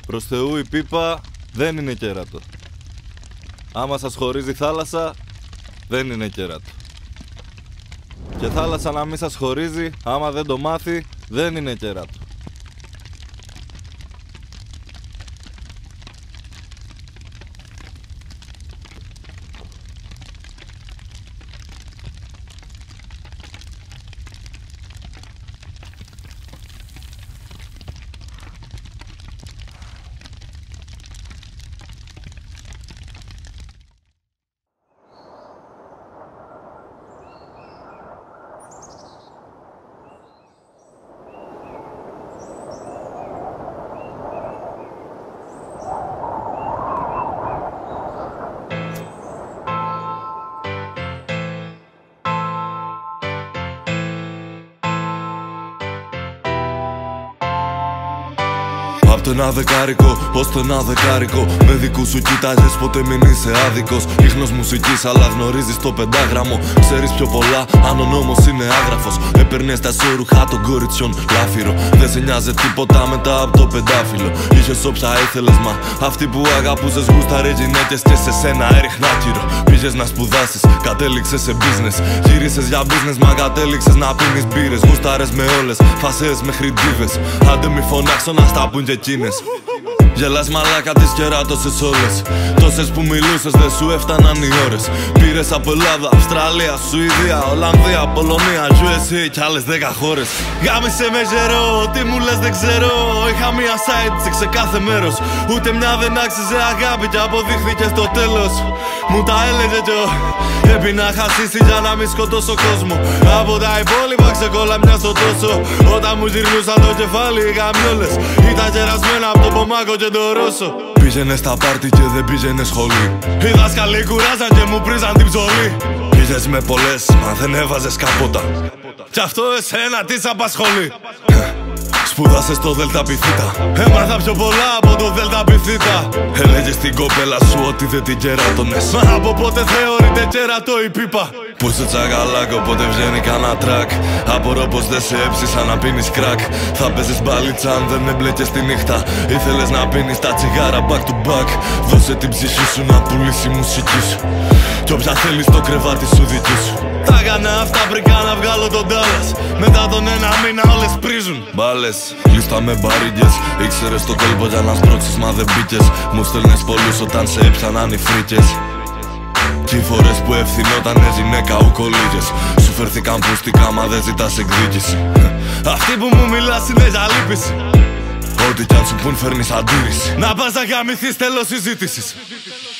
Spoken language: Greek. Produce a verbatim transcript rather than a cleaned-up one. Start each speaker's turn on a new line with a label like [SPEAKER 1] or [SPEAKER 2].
[SPEAKER 1] Προς Θεού η πίπα δεν είναι κέρατο. Άμα σας χωρίζει θάλασσα, δεν είναι κέρατο. Και θάλασσα να μην σας χωρίζει, άμα δεν το μάθει, δεν είναι κέρατο.
[SPEAKER 2] Απ' το ένα δεκάρικο, ως το ένα δεκάρικο. Με δικού σου κοιτάζεις, ποτέ μην είσαι άδικος. Ίχνος μουσικής, αλλά γνωρίζεις το πεντάγραμμο. Ξέρεις πιο πολλά, αν ο νόμος είναι άγραφος. Έπαιρνες τα σώρουχα των κοριτσιών λάφυρο. Δεν σε νοιάζει τίποτα μετά από το πεντάφυλλο. Είχες όποια ήθελες, μα αυτή που αγαπούσες γούσταρε γυναίκες και σε σένα έριχνα κύρο. Πήγες να σπουδάσεις, κατέληξες σε business. Γύρισες για business, μα κατέληξες να πίνεις μπύρες. Γούσταρες με όλες, φασές μέχρι ντίβες. Άντε μη φωνάξω να στα πουν και εκείνες. Γελάς μαλάκα τις κεράτωσες όλες. Τόσες που μιλούσες δεν σου έφταναν οι ώρες. Πήρες από Ελλάδα, Αυστραλία, Σουηδία, Ολλανδία, Πολωνία, γιου ες έι κι άλλες δέκα χώρες. Γάμισε με γερό, τι μου λες δεν ξέρω. Είχα μία site σε κάθε μέρος. Ούτε μια δεν άξιζε αγάπη κι αποδείχθηκε στο τέλος. Μου τα έλεγε κι ο έπινα χασίσει για να μην σκοτώσω κόσμο. Από τα υπόλοιπα ξεκόλα μια στο τόσο. Όταν μου γυρνούσαν το κεφάλι οι γαμιόλες ήταν κερασμένα από το πομάκο και το ρώσο. Πήγαινε στα πάρτι και δεν πήγαινε σχολή. Οι δάσκαλοι κουράζαν και μου πρίζαν την ψωλή. Πήγες με πολλές, μα δεν έβαζες καπότα. Κι αυτό εσένα τι σ' απασχολεί. Σπούδασες στο Δέλτα Πιθήτα. Έμαθα πιο πολλά από το Δέλτα Πιθήτα. Έλεγες στην κοπέλα σου ότι δεν την κεράτωνες. Μα από πότε θεωρείται κέρατο η πίπα. Που στο τσακαλάκο πότε βγαίνει κανένα τρακ. Απορώ πως δεν σε έψησα να πίνεις κρακ. Θα παίζεις μπαλίτσα αν δεν έμπλεκες τη νύχτα. Ήθελες να πίνεις τα τσιγάρα back to back. Δώσε την ψυχή σου να πουλήσει η μουσική σου. Κι όποια θέλεις το κρεβάτι σου δική σου. Τα έκανα αυτά πριν να βγάλω τον Dallas. Μετά τον ένα μήνα όλες πρίζουν μπάλες. Λίστα με μπαρίγκες. Ήξερες το κόλπο για να σπρώξεις μα δεν μπήκες. Μου στέλνες πολλούς όταν σε έψαναν οι φρίκες. Κι οι φορές που ευθυνότανε γυναίκα ο κολλήγες. Σου φέρθηκαν πουστικά μα δεν ζητάς εκδίκηση. Αυτή που μου μιλάς είναι για λύπηση. Ό,τι κι αν σου πουν φέρνεις αντίρρηση. Να πας να γαμηθείς τέλος συζήτησης.